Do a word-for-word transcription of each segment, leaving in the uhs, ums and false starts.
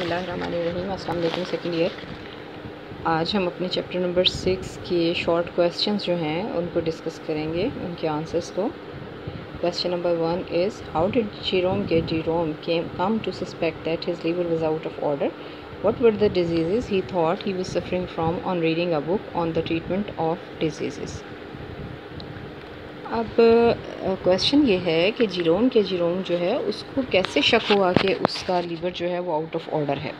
बिस्मिल्लाहिर्रहमानिर्रहीम। अस्सलाम वालेकुम सेकंड ईयर। आज हम अपने चैप्टर नंबर सिक्स के शॉर्ट क्वेश्चंस जो हैं उनको डिस्कस करेंगे, उनके आंसर्स को। Question number one is how did Jerome get Jerome came come to suspect that his liver was out of order? What were the diseases he thought he was suffering from on reading a book on the treatment of diseases? अब question ये है कि Jerome के Jerome जो है उसको कैसे शक हुआ कि उसका लीवर जो है वो आउट ऑफ ऑर्डर है।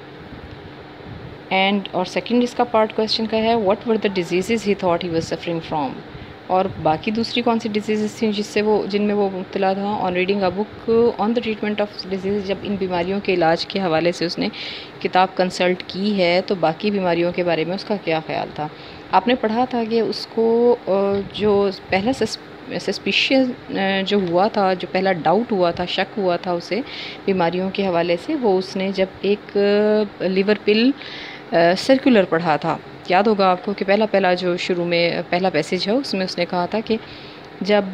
एंड और सेकंड इसका पार्ट क्वेश्चन का है what were the diseases he thought he was suffering from, और बाकी दूसरी कौन सी डिजीज़ेस थी जिससे वो जिनमें वो मुब्तला था on reading a book on the treatment of disease. जब इन बीमारियों के इलाज के हवाले से उसने किताब कंसल्ट की है तो बाकी बीमारियों के बारे में उसका क्या ख्याल था। आपने पढ़ा था कि उसको जो पहला सस्पिशियस जो हुआ था, जो पहला डाउट हुआ था, शक हुआ था उसे बीमारियों के हवाले से, वो उसने जब एक लिवर पिल सर्कुलर पढ़ा था। याद होगा आपको कि पहला पहला जो शुरू में पहला पैसेज है उसमें उसने कहा था कि जब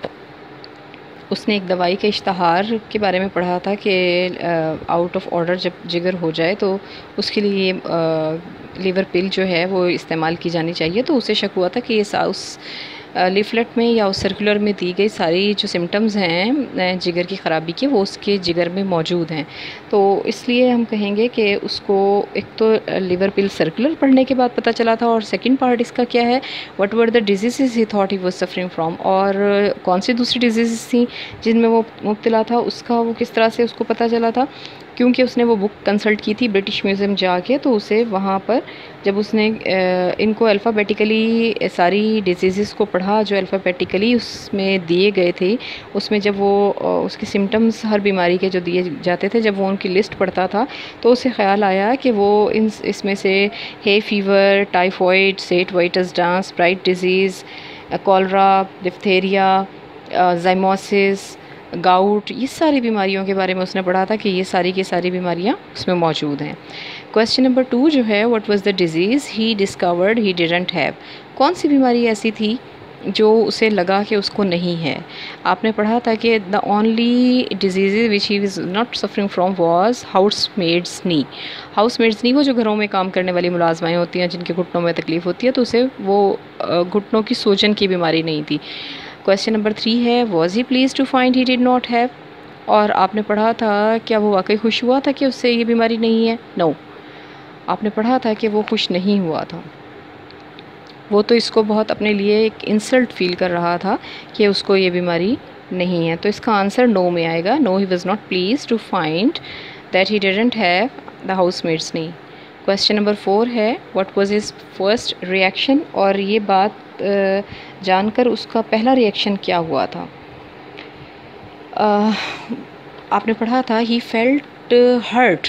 उसने एक दवाई के इश्तहार के बारे में पढ़ा था कि आउट ऑफ ऑर्डर जब जिगर हो जाए तो उसके लिए लिवर पिल जो है वो इस्तेमाल की जानी चाहिए। तो उसे शक हुआ था कि ये उस लीफलेट में या उस सर्कुलर में दी गई सारी जो सिम्टम्स हैं जिगर की ख़राबी के वो उसके जिगर में मौजूद हैं। तो इसलिए हम कहेंगे कि उसको एक तो लिवर पिल सर्कुलर पढ़ने के बाद पता चला था, और सेकंड पार्ट इसका क्या है what were the diseases he thought he was suffering from, और कौन सी दूसरी डिजीज़ेस थी जिनमें वो मुब्तला था, उसका वो किस तरह से उसको पता चला था। क्योंकि उसने वो बुक कंसल्ट की थी ब्रिटिश म्यूज़ियम जाके, तो उसे वहाँ पर जब उसने इनको अल्फ़ाबेटिकली सारी डिजीज़ेस को पढ़ा जो अल्फ़ाबेटिकली उसमें दिए गए थे, उसमें जब वो उसके सिम्टम्स हर बीमारी के जो दिए जाते थे, जब वो उनकी लिस्ट पढ़ता था तो उसे ख़्याल आया कि वो इन इसमें से hay fever, typhoid, Saint Vitus dance, Bright disease, cholera, diphtheria, zymosis, gout, ये सारी बीमारियों के बारे में उसने पढ़ा था कि ये सारी की सारी बीमारियां उसमें मौजूद हैं। क्वेश्चन नंबर टू जो है what was the disease he discovered he didn't have, कौन सी बीमारी ऐसी थी जो उसे लगा कि उसको नहीं है। आपने पढ़ा था कि the only disease which he was not suffering from was housemaid's knee. Housemaid's knee वो जो घरों में काम करने वाली मुलाजमाएँ होती हैं जिनके घुटनों में तकलीफ़ होती है, तो उसे वो घुटनों की सूजन की बीमारी नहीं थी। क्वेश्चन नंबर थ्री है was he pleased to find he did not have, और आपने पढ़ा था क्या वो वाकई खुश हुआ था कि उससे ये बीमारी नहीं है। No no. आपने पढ़ा था कि वो खुश नहीं हुआ था, वो तो इसको बहुत अपने लिए एक इंसल्ट फील कर रहा था कि उसको ये बीमारी नहीं है। तो इसका आंसर नो में आएगा। No he was not pleased to find that he didn't have the housemaid's knee. Question number four है what was his first reaction, और ये बात जानकर उसका पहला रिएक्शन क्या हुआ था। uh, आपने पढ़ा था ही फेल्ट हर्ट,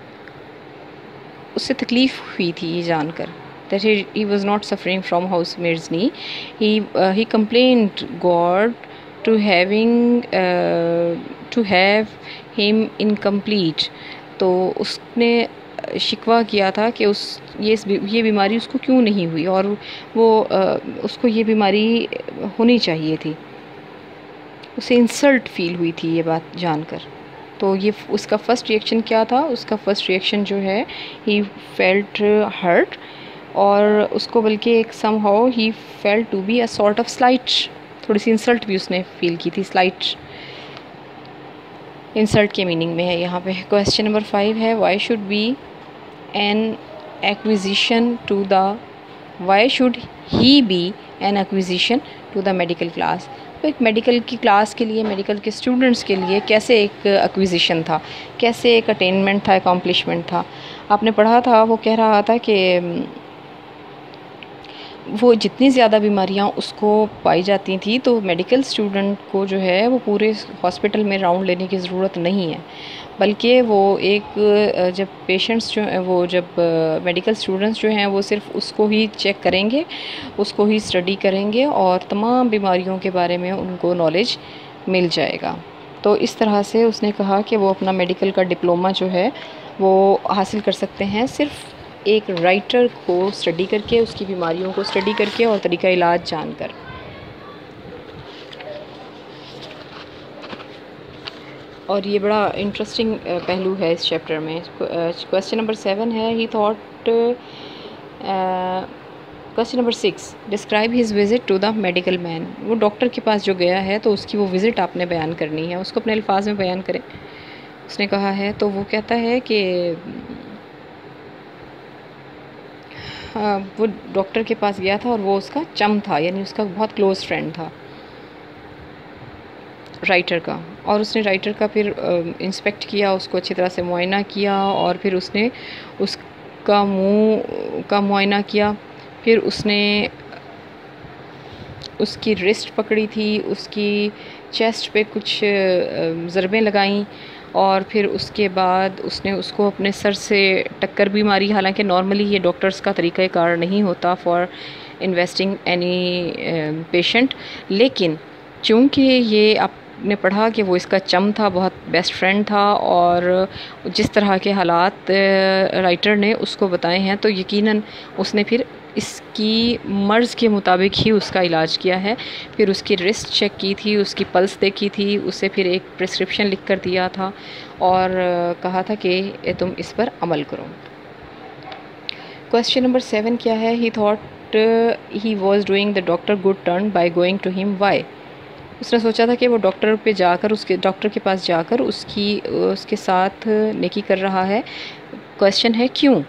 उससे तकलीफ़ हुई थी ये जानकर that he, he was not suffering from housemaid's knee. He uh, he complained God to having uh, to have him incomplete. तो उसने शिकवा किया था कि उस ये ये बीमारी उसको क्यों नहीं हुई, और वो uh, उसको ये बीमारी होनी चाहिए थी। उसे इंसल्ट फील हुई थी ये बात जानकर। तो ये उसका फ़र्स्ट रिएक्शन क्या था, उसका फ़र्स्ट रिएक्शन जो है ही फेल्ट हर्ट, और उसको बल्कि एक somehow he felt to be a sort of slight, थोड़ी सी इंसल्ट भी उसने फील की थी। स्लाइट इंसल्ट के मीनिंग में है यहाँ पे। क्वेश्चन नंबर फाइव है why should be an acquisition to the why should he be an acquisition to the medical class. तो एक मेडिकल की क्लास के लिए, मेडिकल के स्टूडेंट्स के लिए कैसे एक एक्विजिशन था, कैसे एक अटेनमेंट था, अकॉम्प्लिशमेंट था। आपने पढ़ा था वो कह रहा था कि वो जितनी ज़्यादा बीमारियां उसको पाई जाती थी तो मेडिकल स्टूडेंट को जो है वो पूरे हॉस्पिटल में राउंड लेने की ज़रूरत नहीं है, बल्कि वो एक जब पेशेंट्स जो वो जब मेडिकल स्टूडेंट्स जो हैं वो सिर्फ उसको ही चेक करेंगे, उसको ही स्टडी करेंगे, और तमाम बीमारियों के बारे में उनको नॉलेज मिल जाएगा। तो इस तरह से उसने कहा कि वो अपना मेडिकल का डिप्लोमा जो है वो हासिल कर सकते हैं सिर्फ एक राइटर को स्टडी करके, उसकी बीमारियों को स्टडी करके और तरीका इलाज जानकर। और ये बड़ा इंटरेस्टिंग पहलू है इस चैप्टर में। क्वेश्चन नंबर सेवन है, he thought question number six, describe his visit to the medical man. वो डॉक्टर के पास जो गया है तो उसकी वो विज़िट आपने बयान करनी है, उसको अपने अल्फाज में बयान करें। उसने कहा है, तो वो कहता है कि हाँ, वो डॉक्टर के पास गया था और वो उसका चम था, यानी उसका बहुत क्लोज़ फ्रेंड था राइटर का। और उसने राइटर का फिर इंस्पेक्ट किया, उसको अच्छी तरह से मुआयना किया और फिर उसने उसका मुंह का मुआयना किया। फिर उसने उसकी रिस्ट पकड़ी थी, उसकी चेस्ट पे कुछ ज़रबें लगाईं और फिर उसके बाद उसने उसको अपने सर से टक्कर भी मारी। हालांकि नॉर्मली ये डॉक्टर्स का तरीक़ाकार नहीं होता फॉर इन्वेस्टिंग एनी पेशेंट, लेकिन चूँकि ये आपने पढ़ा कि वो इसका चम था, बहुत बेस्ट फ्रेंड था और जिस तरह के हालात राइटर ने उसको बताए हैं तो यकीनन उसने फिर इसकी मर्ज़ के मुताबिक ही उसका इलाज किया है। फिर उसकी रिस्ट चेक की थी, उसकी पल्स देखी थी, उसे फिर एक प्रिस्क्रिप्शन लिख कर दिया था और कहा था कि तुम इस पर अमल करो। क्वेश्चन नंबर सेवन क्या है, he thought he was doing the doctor good turn by going to him, why. उसने सोचा था कि वो डॉक्टर पे जाकर उसके डॉक्टर के पास जाकर उसकी उसके साथ नेकी कर रहा है। क्वेश्चन है क्यों।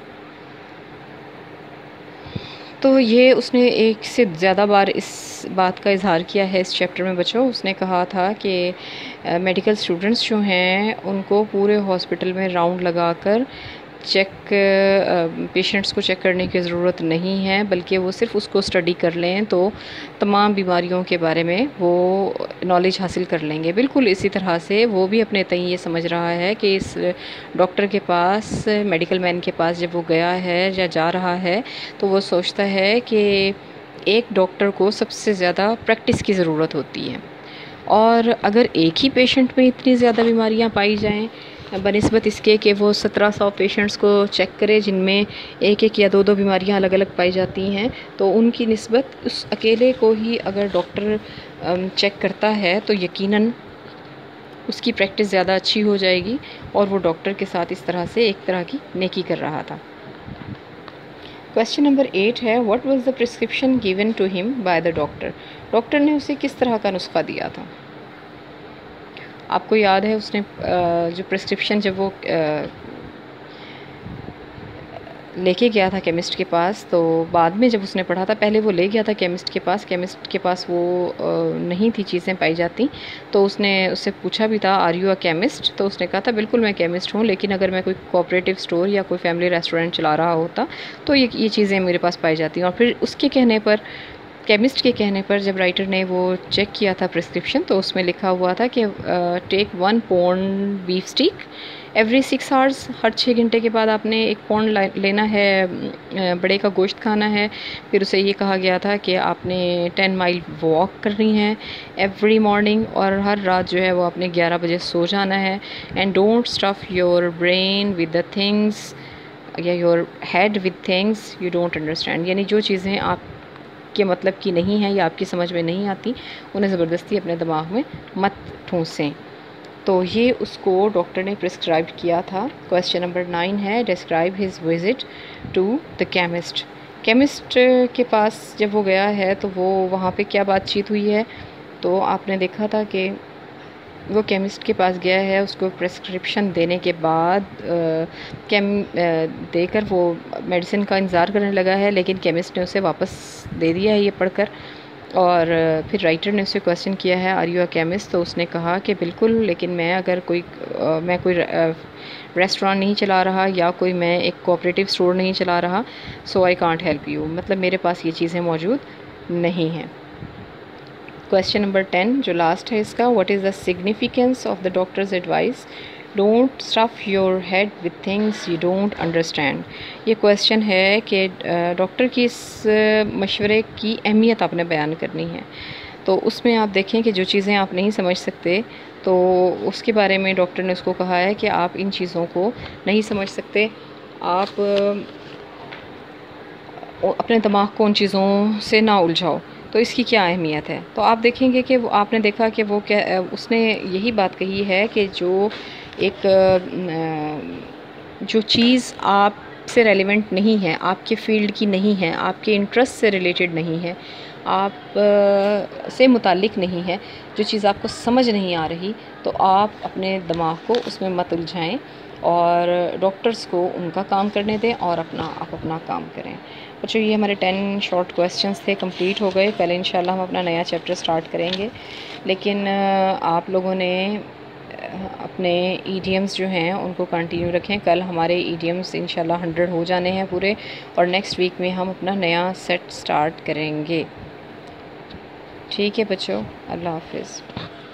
तो ये उसने एक से ज़्यादा बार इस बात का इजहार किया है इस चैप्टर में बच्चों। उसने कहा था कि मेडिकल स्टूडेंट्स जो हैं उनको पूरे हॉस्पिटल में राउंड लगाकर चेक पेशेंट्स को चेक करने की ज़रूरत नहीं है, बल्कि वो सिर्फ़ उसको स्टडी कर लें तो तमाम बीमारियों के बारे में वो नॉलेज हासिल कर लेंगे। बिल्कुल इसी तरह से वो भी अपने तय ये समझ रहा है कि इस डॉक्टर के पास, मेडिकल मैन के पास जब वो गया है या जा रहा है तो वो सोचता है कि एक डॉक्टर को सबसे ज़्यादा प्रैक्टिस की ज़रूरत होती है और अगर एक ही पेशेंट में इतनी ज़्यादा बीमारियां पाई जाएं बनिस्बत इसके कि वो सत्रह सौ पेशेंट्स को चेक करे जिनमें एक एक या दो दो बीमारियां अलग अलग पाई जाती हैं, तो उनकी निस्बत उस अकेले को ही अगर डॉक्टर चेक करता है तो यकीनन उसकी प्रैक्टिस ज़्यादा अच्छी हो जाएगी और वो डॉक्टर के साथ इस तरह से एक तरह की नेकी कर रहा था। क्वेश्चन नंबर एट है, what was the prescription given to him by the doctor. Doctor ने उसे किस तरह का नुस्खा दिया था। आपको याद है उसने जो प्रिस्क्रिप्शन जब वो लेके गया था केमिस्ट के पास, तो बाद में जब उसने पढ़ा था, पहले वो ले गया था केमिस्ट के पास, केमिस्ट के पास वो नहीं थी चीज़ें पाई जाती, तो उसने उससे पूछा भी था आर यू अ केमिस्ट, तो उसने कहा था बिल्कुल मैं केमिस्ट हूँ, लेकिन अगर मैं कोई कोऑपरेटिव स्टोर या कोई फैमिली रेस्टोरेंट चला रहा होता तो ये ये चीज़ें मेरे पास पाई जाती। और फिर उसके कहने पर, केमिस्ट के कहने पर जब राइटर ने वो चेक किया था प्रिस्क्रिप्शन, तो उसमें लिखा हुआ था कि take one pound beef steak every six hours, हर छः घंटे के बाद आपने एक पौंड लेना है, बड़े का गोश्त खाना है। फिर उसे ये कहा गया था कि आपने टेन माइल वॉक करनी है एवरी मॉर्निंग और हर रात जो है वो आपने ग्यारह बजे सो जाना है। And don't stuff your brain with the things या your head with things you don't understand, यानी जो चीज़ें आप के मतलब की नहीं है या आपकी समझ में नहीं आती उन्हें ज़बरदस्ती अपने दिमाग में मत ठूंसें। तो ये उसको डॉक्टर ने प्रिस्क्राइब किया था। क्वेश्चन नंबर नाइन है, describe his visit to the chemist. Chemist के पास जब वो गया है तो वो वहाँ पे क्या बातचीत हुई है, तो आपने देखा था कि वो केमिस्ट के पास गया है, उसको प्रिस्क्रिप्शन देने के बाद केम देकर वो मेडिसिन का इंतज़ार करने लगा है, लेकिन केमिस्ट ने उसे वापस दे दिया है ये पढ़कर। और फिर राइटर ने उससे क्वेश्चन किया है आर यू अ केमिस्ट, तो उसने कहा कि बिल्कुल, लेकिन मैं अगर कोई आ, मैं कोई रेस्टोरेंट नहीं चला रहा या कोई मैं एक कोऑपरेटिव स्टोर नहीं चला रहा, सो आई कांट हेल्प यू, मतलब मेरे पास ये चीज़ें मौजूद नहीं हैं। क्वेश्चन नंबर टेन जो लास्ट है इसका, what is the significance of the doctors advice don't stuff your head with things you don't understand. ये क्वेश्चन है कि डॉक्टर की इस मशवरे की अहमियत आपने बयान करनी है। तो उसमें आप देखें कि जो चीज़ें आप नहीं समझ सकते तो उसके बारे में डॉक्टर ने उसको कहा है कि आप इन चीज़ों को नहीं समझ सकते, आप अपने दिमाग को उन चीज़ों से ना उलझाओ। तो इसकी क्या अहमियत है। तो आप देखेंगे कि वो आपने देखा कि वो क्या उसने यही बात कही है कि जो एक जो चीज़ आप से रेलेवेंट नहीं है, आपके फील्ड की नहीं है, आपके इंटरेस्ट से रिलेटेड नहीं है, आप से मुतालिक नहीं है, जो चीज़ आपको समझ नहीं आ रही, तो आप अपने दिमाग को उसमें मत उलझाएं और डॉक्टर्स को उनका काम करने दें और अपना आप अपना काम करें। बच्चों, ये हमारे टेन शॉर्ट क्वेश्चंस थे, कंप्लीट हो गए। कल इंशाल्लाह हम अपना नया चैप्टर स्टार्ट करेंगे, लेकिन आप लोगों ने अपने ईडियम्स जो हैं उनको कंटिन्यू रखें। कल हमारे ईडियम्स इंशाल्लाह हंड्रेड हो जाने हैं पूरे, और नेक्स्ट वीक में हम अपना नया सेट स्टार्ट करेंगे। ठीक है बच्चों, अल्लाह हाफिज़।